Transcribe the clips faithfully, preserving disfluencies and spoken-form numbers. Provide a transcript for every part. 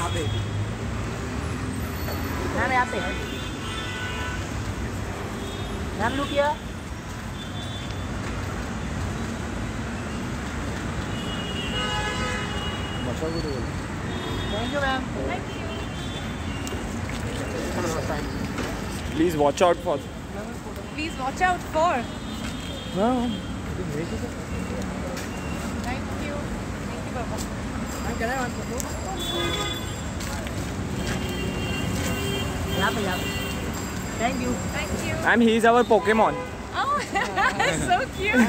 यहाँ पे मैम, यहाँ पे मैम, लुक किया। Thank you ma'am. Please watch out for. Please watch out for. No. Thank you. Thank you, Baba. Ma'am, can I want photo? यहाँ पे, यहाँ पे। Thank you. Thank you. Ma'am, he is our Pokemon. Oh, so cute.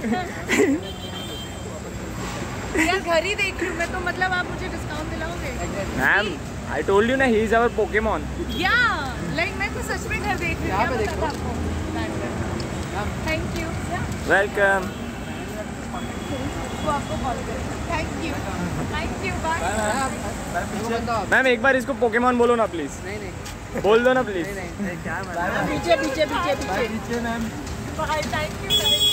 यार घर ही देख रही हूँ मैं तो, मतलब आप मुझे डिस्काउंट दिलाओगे? Ma'am, I told you ना, he is our Pokemon. Yeah, like मैं तो सच में घर देख रही हूँ। यहाँ पे देखो। Thank you. Welcome. वो आपको कॉल करें। Thank you. Thank you. Bye. Ma'am एक बार इसको पोकेमॉन बोलो ना प्लीज। नहीं नहीं बोल दो ना प्लीज। क्या मैम, पीछे पीछे पीछे पीछे पीछे मैम। Bye. Thank you.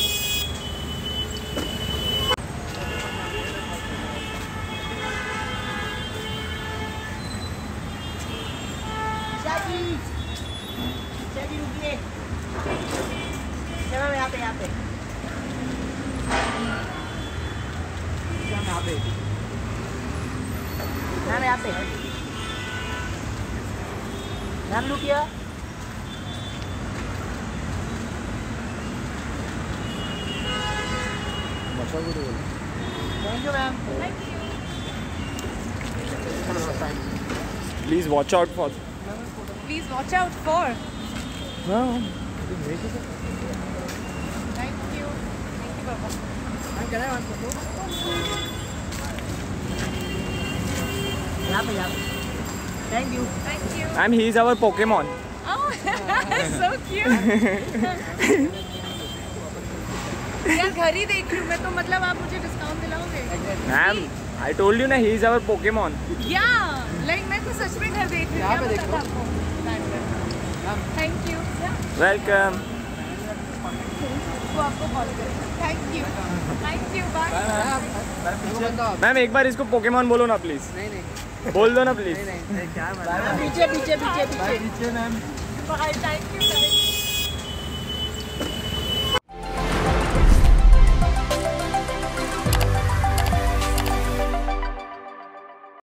शादी शादी रुकिए। चलो यहाँ पे, यहाँ पे यहाँ पे मैम, यहाँ पे मैम, लुक किया। Thank you ma'am. Please watch out for. Please watch out for. No. Thank you. Thank you, Baba. Ma'am, can I want photo? यहाँ पे, यहाँ पे। Thank you. Thank you. Ma'am, he is our Pokemon. Oh, so cute. यार घर ही देख रही हूँ मैं तो, मतलब आप मुझे डिस्काउंट दिलाओगे? Ma'am, I told you ना, he is our Pokemon. Yeah, like मैं तो सच में घर देख रही हूँ। यहाँ पे देखो। Thank you. Welcome. वो आपको कॉल करें। Thank you. Thank you. Bye. Ma'am एक बार इसको पोकेमॉन बोलो ना प्लीज। नहीं नहीं बोल दो ना प्लीज। क्या मैम, पीछे पीछे पीछे पीछे Bye. Thank you.